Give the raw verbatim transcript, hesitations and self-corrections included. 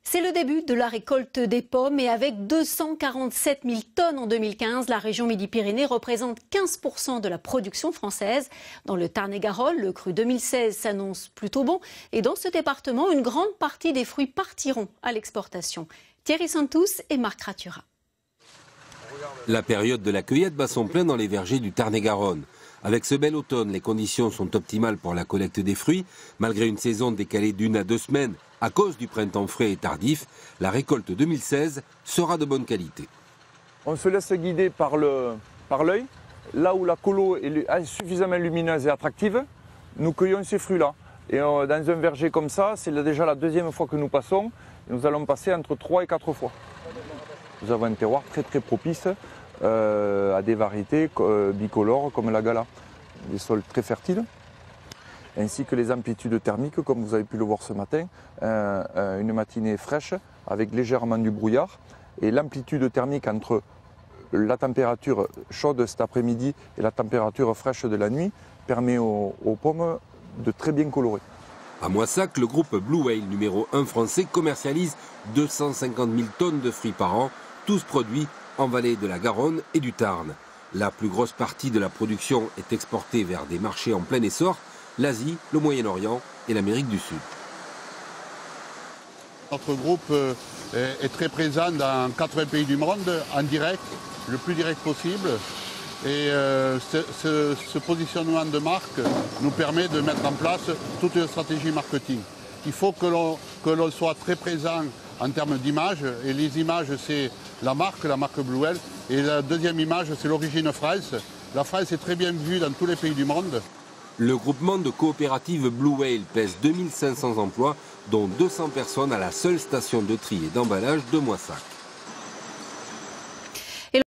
C'est le début de la récolte des pommes et avec deux cent quarante-sept mille tonnes en deux mille quinze, la région Midi-Pyrénées représente quinze pour cent de la production française. Dans le Tarn-et-Garonne, le cru deux mille seize s'annonce plutôt bon et dans ce département, une grande partie des fruits partiront à l'exportation. Thierry Santous et Marc Ratura. La période de la cueillette bat son plein dans les vergers du Tarn-et-Garonne. Avec ce bel automne, les conditions sont optimales pour la collecte des fruits. Malgré une saison décalée d'une à deux semaines à cause du printemps frais et tardif, la récolte deux mille seize sera de bonne qualité. On se laisse guider par le, par l'œil. Là où la colo est suffisamment lumineuse et attractive, nous cueillons ces fruits-là. Et dans un verger comme ça, c'est déjà la deuxième fois que nous passons. Nous allons passer entre trois et quatre fois. Nous avons un terroir très très propice euh, à des variétés euh, bicolores comme la Gala. Des sols très fertiles, ainsi que les amplitudes thermiques, comme vous avez pu le voir ce matin. Euh, euh, une matinée fraîche avec légèrement du brouillard. Et l'amplitude thermique entre la température chaude cet après-midi et la température fraîche de la nuit permet aux, aux pommes de très bien colorer. À Moissac, le groupe Blue Whale numéro un français commercialise deux cent cinquante mille tonnes de fruits par an, tous produits en vallée de la Garonne et du Tarn. La plus grosse partie de la production est exportée vers des marchés en plein essor, l'Asie, le Moyen-Orient et l'Amérique du Sud. Notre groupe est très présent dans quatre-vingts pays du monde, en direct, le plus direct possible. Et euh, ce, ce, ce positionnement de marque nous permet de mettre en place toute une stratégie marketing. Il faut que l'on que l'on soit très présent en termes d'image. Et les images, c'est la marque, la marque Blue Whale. Et la deuxième image, c'est l'origine France. La France est très bien vue dans tous les pays du monde. Le groupement de coopératives Blue Whale pèse deux mille cinq cents emplois, dont deux cents personnes à la seule station de tri et d'emballage de Moissac.